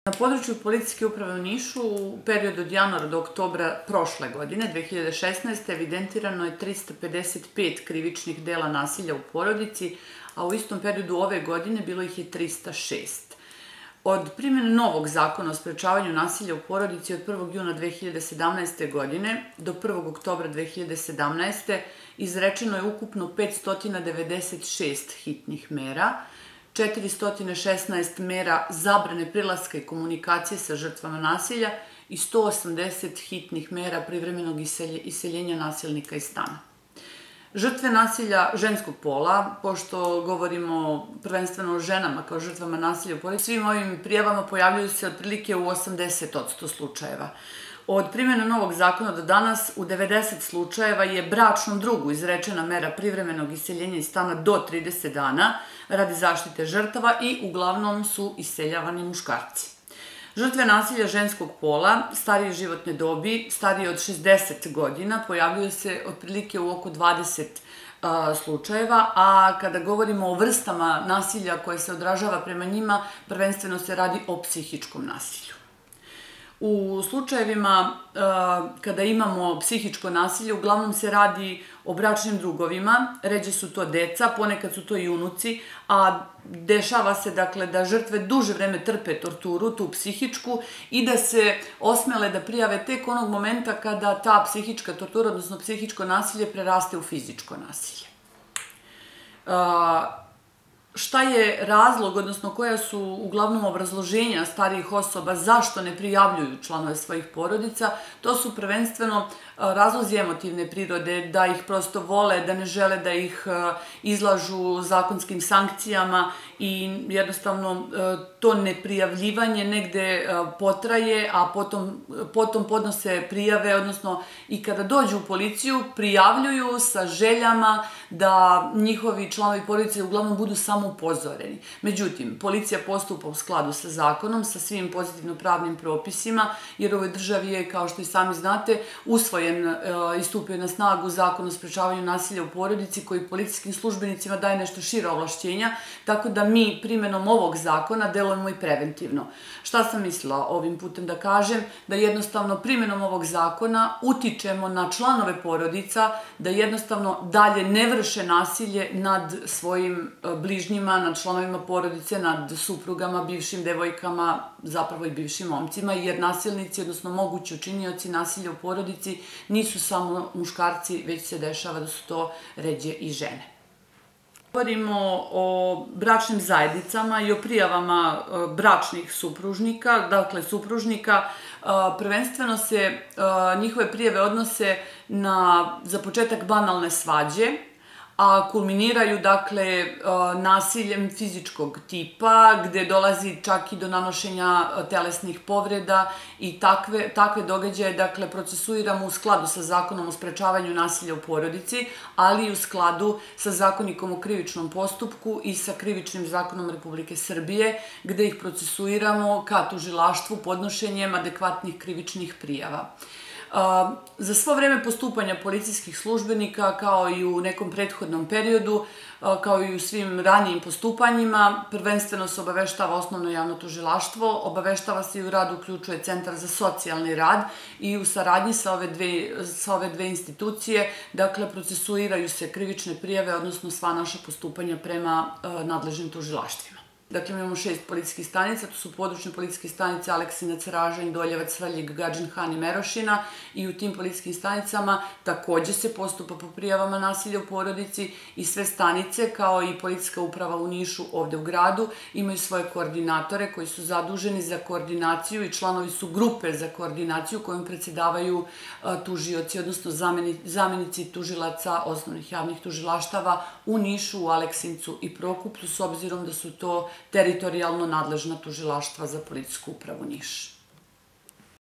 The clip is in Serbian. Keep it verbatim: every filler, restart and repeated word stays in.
Na području Policijske uprave u Nišu u periodu od januara do oktobra prošle godine, dve hiljade šesnaeste. evidentirano je trista pedeset pet krivičnih dela nasilja u porodici, a u istom periodu ove godine bilo ih je trista šest. Od primjene novog zakona o sprečavanju nasilja u porodici od prvog juna dve hiljade sedamnaeste. godine do prvog oktobra dve hiljade sedamnaeste. izrečeno je ukupno petsto devedeset šest hitnih mera, četiristo šesnaest mera zabrane prilaska i komunikacije sa žrtvama nasilja i sto osamdeset hitnih mera privremenog iseljenja nasilnika iz stana. Žrtve nasilja ženskog pola, pošto govorimo prvenstveno o ženama kao žrtvama nasilja u porodici, svim ovim prijavama pojavljuju se otprilike u osamdeset posto slučajeva. Od primjene novog zakona do danas u devedeset slučajeva je bračnom drugu izrečena mera privremenog iseljenja iz stana do trideset dana radi zaštite žrtava i uglavnom su iseljavani muškarci. Žrtve nasilja ženskog pola, starije životne dobi, starije od šezdeset godina, pojavljuju se otprilike u oko dvadeset slučajeva, a kada govorimo o vrstama nasilja koje se odražava prema njima, prvenstveno se radi o psihičkom nasilju. U slučajevima kada imamo psihičko nasilje, uglavnom se radi o bračnim drugovima, ređe su to deca, ponekad su to i unuci, a dešava se dakle da žrtve duže vreme trpe torturu, tu psihičku, i da se osmele da prijave tek onog momenta kada ta psihička tortura, odnosno psihičko nasilje, preraste u fizičko nasilje. Šta je razlog, odnosno koja su uglavnom obrazloženja starijih osoba zašto ne prijavljuju članove svojih porodica? To su prvenstveno razlozi emotivne prirode, da ih prosto vole, da ne žele da ih izlažu zakonskim sankcijama i jednostavno to neprijavljivanje negde potraje, a potom podnose prijave, odnosno i kada dođu u policiju prijavljuju sa željama da njihovi članovi porodice uglavnom budu samo upozoreni. Međutim, policija postupa u skladu sa zakonom, sa svim pozitivno pravnim propisima, jer u ovoj državi je, kao što i sami znate, usvojen i stupio na snagu Zakon o sprečavanju nasilja u porodici koji policijskim službenicima daje nešto šira ovlašćenja, tako da mi primjenom ovog zakona delujemo i preventivno. Šta sam mislila ovim putem da kažem? Da jednostavno primjenom ovog zakona utičemo na članove porodica da jednostavno dalje ne vrše nasilje nad svojim bližnjima, nad članovima porodice, nad suprugama, bivšim devojkama, zapravo i bivšim momcima, jer nasilnici, odnosno mogući učinioci nasilja u porodici, nisu samo muškarci, već se dešava da su to ređe i žene. Govorimo o bračnim zajednicama i o prijavama bračnih supružnika, dakle supružnika. Prvenstveno se njihove prijave odnose na, za početak, banalne svađe, a kulminiraju, dakle, nasiljem fizičkog tipa, gde dolazi čak i do nanošenja telesnih povreda i takve događaje, dakle, procesuiramo u skladu sa Zakonom o sprečavanju nasilja u porodici, ali i u skladu sa Zakonikom o krivičnom postupku i sa Krivičnim zakonom Republike Srbije, gde ih procesuiramo ka tužilaštvu podnošenjem adekvatnih krivičnih prijava. Za svo vreme postupanja policijskih službenika, kao i u nekom prethodnom periodu, kao i u svim ranijim postupanjima, prvenstveno se obaveštava osnovno javno tužilaštvo, obaveštava se i u rad uključuje Centar za socijalni rad i u saradnji sa ove dve institucije, dakle, procesuiraju se krivične prijave, odnosno sva naša postupanja prema nadležnim tužilaštvima. Dakle, imamo šest policijskih stanica, to su područne policijske stanice Aleksinac, Ražanj, Doljevac, Svrljig, Gadžin Han i Merošina, i u tim policijskim stanicama takođe se postupa po prijavama nasilja u porodici i sve stanice, kao i Policijska uprava u Nišu ovde u gradu, imaju svoje koordinatore koji su zaduženi za koordinaciju i članovi su grupe za koordinaciju kojom predsedavaju tužioci, odnosno zamenici tužilaca osnovnih javnih tužilaštava u Nišu, u Aleksincu i Prokuplju, s obzirom da su to teritorijalno nadležna tužilaštva za Policijsku upravu Niš.